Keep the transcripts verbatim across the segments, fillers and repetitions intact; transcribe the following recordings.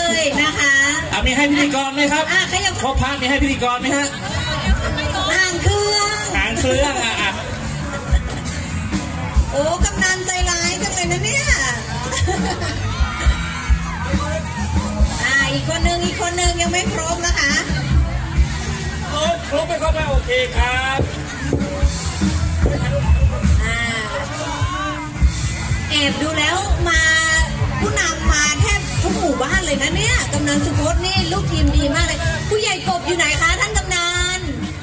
เลยนะคะอ่ะมีให้พิธีกรไหมครับอ่ะขยับพ่อพระมีให้พิธีกรไหมฮะห่างเครื่องห่างเครื่องอ่ะอ่ะโอ้กำนันใจร้ายจังเลยนะเนี่ยอ่าอีกคนนึงอีกคนนึงยังไม่ครบนะคะครบครบไปครบไปโอเคครับอ่าแอบดูแล้วมาผู้นำมาแทบทุกหมู่บ้านเลยนะเนี่ยกำนันสุพจน์นี่ลูกทีมดีมากเลยผู้ใหญ่กบอยู่ไหนคะท่านกำนัน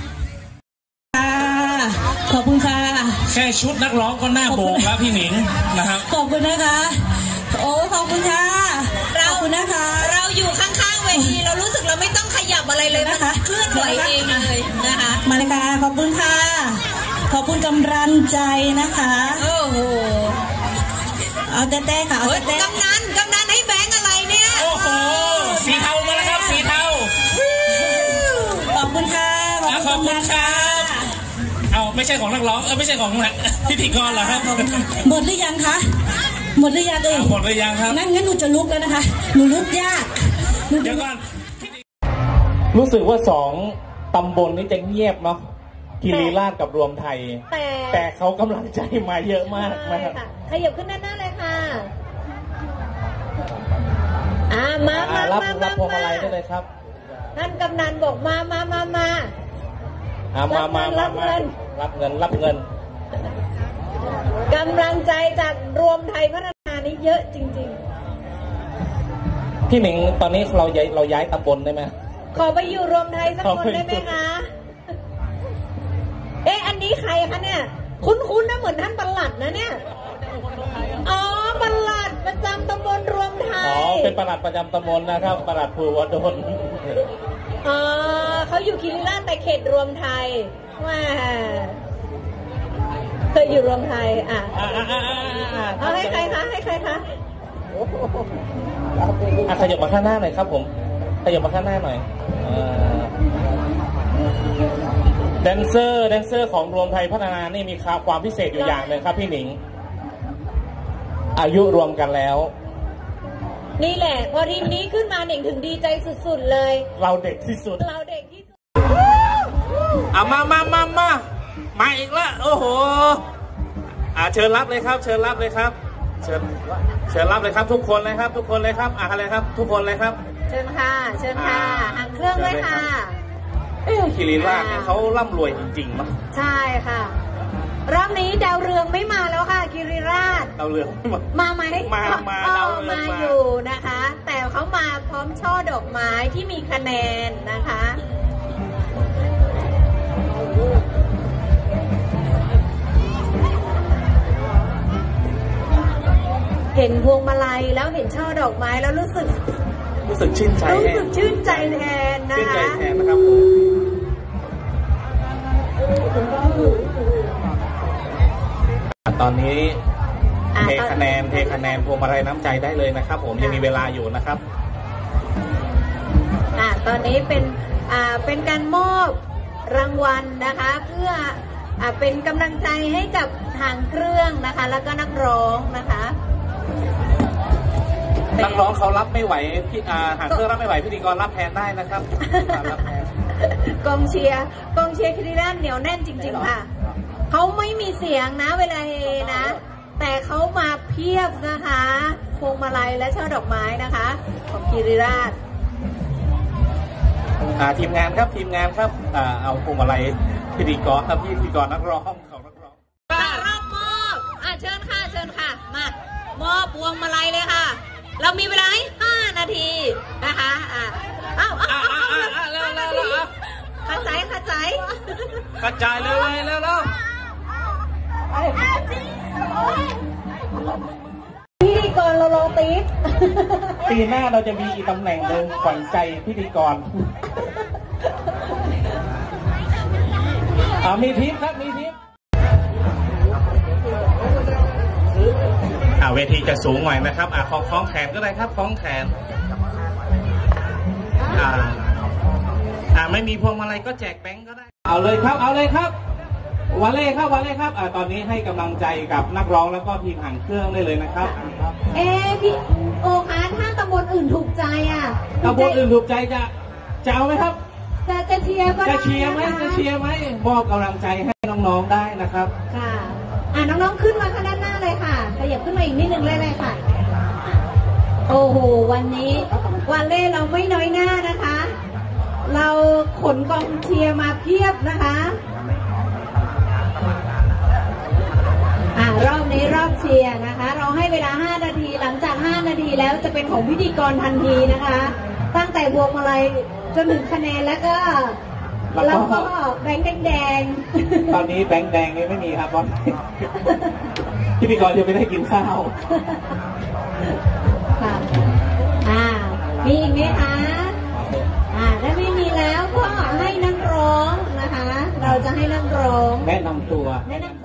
ขอบคุณค่ะแค่ชุดนักร้องก็หน้าโบกแล้วพี่หนิงนะครับขอบคุณนะคะโอ้ขอบคุณค่ะเรานะคะเราอยู่ข้างๆเวทีเรารู้สึกเราไม่ต้องขยับอะไรเลยนะคะเคลื่อนไหวเองเลยนะคะมาเลยค่ะขอบคุณค่ะขอบคุณกำลังใจนะคะโอ้โหเอาแต่แต่ค่ะเอาแต่กำนันกำนันให้แบงค์อะไรเนี่ยโอ้โหสีเทามาแล้วครับสีเทาขอบคุณค่ะขอบคุณครับเอาไม่ใช่ของนักร้องเออไม่ใช่ของพิธีกรเหรอครับหมดหรือยังคะหมดหรือยังเอ่ยหมดหรือยังครับงั้นงั้นหนูจะลุกแล้วนะคะหนูลุกยากเดี๋ยวก่อนรู้สึกว่าสองตำบลนี้จะเงียบเนาะกิริราชกับรวมไทยแต่แต่เขากำลังใจมาเยอะมากนะครับขยับขึ้นด้านหน้าเลยค่ะอ่ามามารับรับพวงมาลัยได้เลยครับท่านกำนันบอกมามามามาอ่ามามารับเงินรับเงินรับเงินกำลังใจจากรวมไทยพัฒนานี่เยอะจริงๆพี่หนิงตอนนี้เราย้ายเราย้ายตำบลได้ไหมขอไปอยู่รวมไทยสักคนได้ไหมคะเอ๊ะอันนี้ใครคะเนี่ยคุ้นๆนะเหมือนท่านปลัดนะเนี่ยอ๋อปลัดประจำตำบลรวมไทยอ๋อเป็นปลัดประจำตำบลนะครับปลัดภูวดลอ๋อเขาอยู่คิริราชแต่เขตรวมไทยว้าเคยอยู่รวมไทยอ่ะเอาให้ใครคะให้ใครคะอ่ะขยับมาข้างหน้าหน่อยครับผมขยับมาข้างหน้าหน่อยแดนเซอร์แดนเซอร์ของรวมไทยพัฒนานี่มีความพิเศษอยู่อย่างหนึ่งครับพี่หนิงอายุรวมกันแล้วนี่แหละพอทีมนี้ขึ้นมาหนิงถึงดีใจสุดๆเลยเราเด็กที่สุดเราเด็กที่สุดอ่ะมามามามามาอีกแล้วโอ้โหอ่ะเชิญรับเลยครับเชิญรับเลยครับเชิญเชิญรับเลยครับทุกคนเลยครับทุกคนเลยครับอ่ะอะไรครับทุกคนเลยครับเชิญค่ะเชิญค่ะห่างเครื่องเลยค่ะเอ๊ะคิริราชเนี่ยเขาร่ำรวยจริงๆมั้ยใช่ค่ะรอบนี้ดาวเรืองไม่มาแล้วค่ะคิริราชดาวเรืองมาไหมมามาดาวเรืองมาอยู่นะคะแต่เขามาพร้อมช่อดอกไม้ที่มีคะแนนนะคะเห็นพวงมาลัยแล้วเห็นช่อดอกไม้แล้วรู้สึกรู้สึกชื่นใจรู้สึกชื่นใจแทนนะคะชื่นใจแทนนะครับตอนนี้เทคะแนนเทคะแนนพวงมาลัยน้ำใจได้เลยนะครับผมยังมีเวลาอยู่นะครับอ่าตอนนี้เป็นอ่าเป็นการมอบรางวัลนะคะเพื่ออ่าเป็นกำลังใจให้กับทางเครื่องนะคะแล้วก็นักร้องนะคะนักร้องเขารับไม่ไหวพี่อ่าหางเครื่องรับไม่ไหวพิธีกรรับแทนได้นะครับกองเชียร์กองเชียร์คิริราชเหนียวแน่นจริงๆค่ะเขาไม่มีเสียงนะเวลาเฮนะแต่เขามาเพียบนะคะพวงมาลัยและช่อดอกไม้นะคะของคิริราชทีมงานครับทีมงานครับเอาพวงมาลัยพิธีกรครับพิธีกรนักร้องของนักร้องรอบมอบอ่ะเชิญค่ะเชิญค่ะมามอบพวงมาลัยเลยค่ะเรามีเวลาให้ห้านาทีนะคะอ่ะเอ้าเอ้าเอ้าเร็วเร็วเร็วขัดใจขัดใจกระจายเลยเลยแล้วแล้วพิธีกรเราลองตีปีหน้าเราจะมีอีกตำแหน่งหนึ่งขวัญใจพิธีกรอ่ามีทิปครับมีทิปอ่าเวทีจะสูงหน่อยนะครับอ่าคล้องคล้องแขนก็ได้ครับคล้องแขนอ่าอ่าไม่มีพวงมาลัยก็แจกแบงก์ก็ได้เอาเลยครับเอาเลยครับวาเล่ครับวาเล่ครับอ่าตอนนี้ให้กำลังใจกับนักร้องแล้วก็ทีมหางเครื่องได้เลยนะครับเอ๊พี่โอคะถ้าตำำบลอื่นถูกใจอ่ะตำบลอื่นถูกใจจะจะเอาไหมครับจะจะเชียร์ก็ได้จะเชียร์ไหมจะเชียร์ไหมมอบกำลังใจให้น้องๆได้นะครับค่ะอ่ะน้องๆขึ้นมาข้างด้านหน้าเลยค่ะขยับขึ้นมาอีกนิดนึงเลยเลยค่ะโอ้โหวันนี้วันเล่เราไม่น้อยหน้านะคะ เราขนกองเชียร์มาเพียบนะคะอ่ารอบนี้รอบเชียร์นะคะเราให้เวลาห้านาทีหลังจากห้านาทีแล้วจะเป็นของพิธีกรทันทีนะคะตั้งแต่พวงมาลัยจนถึงคะแนนแล้วก็แล้วก็แบงค์แดงๆตอนนี้แบงค์แดงนี่ไม่มีครับเพราะพิธีกรยังไม่ได้กินข้าวค่ะอ่ามีอีกไหมคะอ่าถ้าไม่มีแล้วก็ให้นักร้องนะคะเราจะให้นักร้องแนะนำตัวแนะนำ